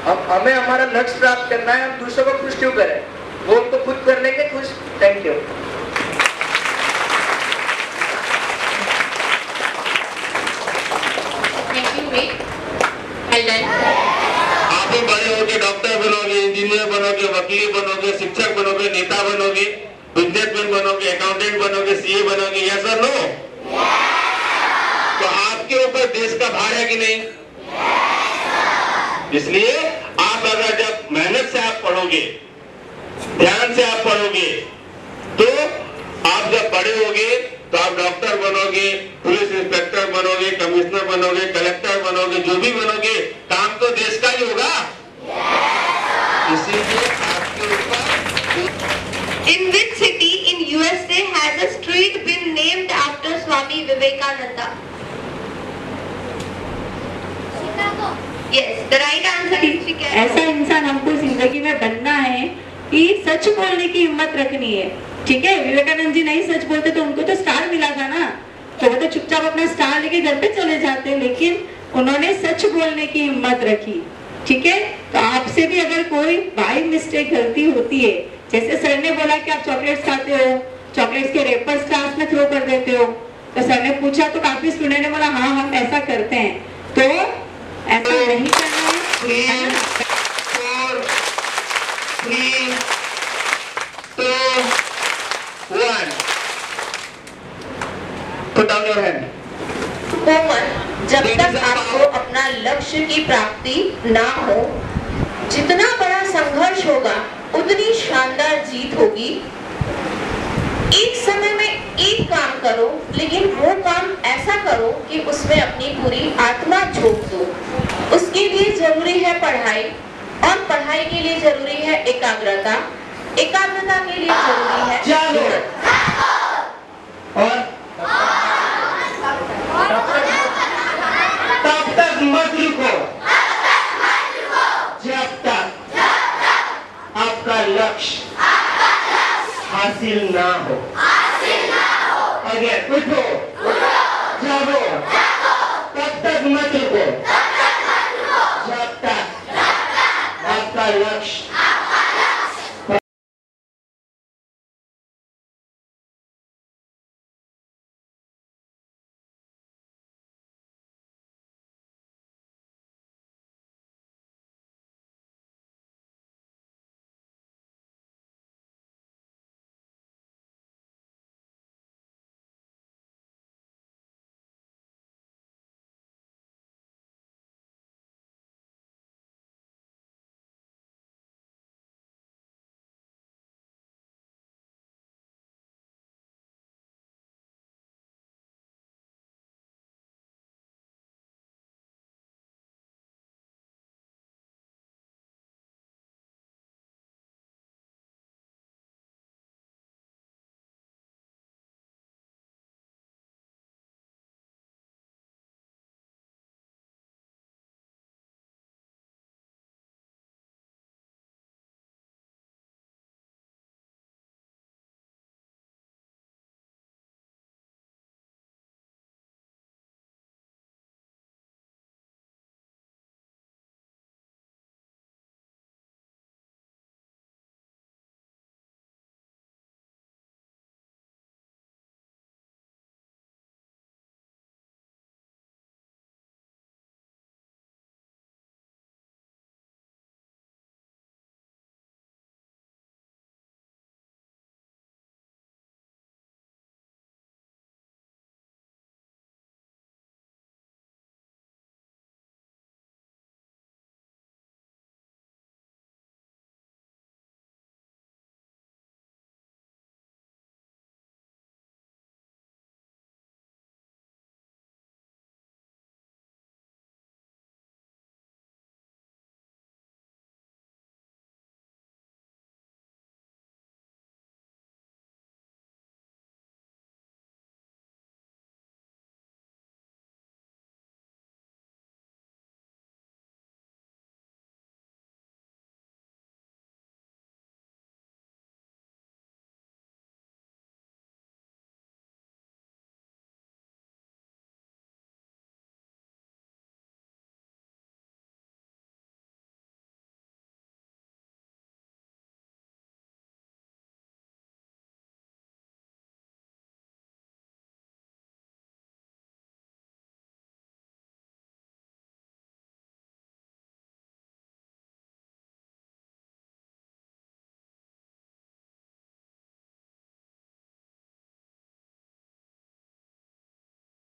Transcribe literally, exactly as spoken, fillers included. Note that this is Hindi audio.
हम हमें हमारा लक्ष्य प्राप्त करना है, हम दूसरों को खुश क्यों करें, वो तो खुद कर लेंगे खुश। Thank you. आप भी बड़े होके डॉक्टर बनोगे, इंजीनियर बनोगे, वकील बनोगे, शिक्षक बनोगे, नेता बनोगे, बिजनेसमैन बनोगे, अकाउंटेंट बनोगे, सीए बनोगे, यस और नो? तो आपके ऊपर देश का भार है कि नहीं? इसलिए आप अगर जब मेहनत से आप पढ़ोगे, ध्यान से आप पढ़ोगे, तो आप जब बड़े होगे तो आप डॉक्टर बनोगे, पुलिस इंस्पेक्टर बनोगे, कमिश्नर बनोगे, कलेक्टर बनोगे, जो भी बनोगे, काम तो देश का ही होगा। इसीलिए आपके ऊपर। In which city in U S A has a street been named after Swami Vivekananda? Chicago. Yes, the right answer is Chicago. ऐसा इंसान हमको जिंदगी में बनना है कि सच बोलने की हिम्मत रखनी है। ठीक है, विवेकानंद जी नहीं सच बोलते तो उनको तो स्टार मिला था ना, तो वो तो चुपचाप अपना स्टार लेके घर पे चले जाते, लेकिन उन्होंने सच बोलने की हिम्मत रखी। ठीक है, तो आपसे भी अगर कोई बाई मिस्टेक गलती होती है, जैसे सर ने बोला कि आप चॉकलेट्स खाते हो, चॉकलेट्स के रेपर्स क्लास में थ्रो कर देते हो, तो सर ने पूछा तो काफी स्टूडेंट ने बोला हाँ हम ऐसा करते हैं, तो ऐसा नहीं करना है। Put down your hand. कोमल, जब तक आपको अपना लक्ष्य की प्राप्ति ना हो, जितना बड़ा संघर्ष होगा उतनी शानदार जीत होगी। एक समय में एक काम करो, लेकिन वो काम ऐसा करो कि उसमें अपनी पूरी आत्मा झोंक दो। उसके लिए जरूरी है पढ़ाई, और पढ़ाई के लिए जरूरी है एकाग्रता, एकाग्रता के लिए जरूरी है मेहनत। और तब तक मत रुको जब तक आपका लक्ष्य हासिल ना हो। अगर उठो, जागो,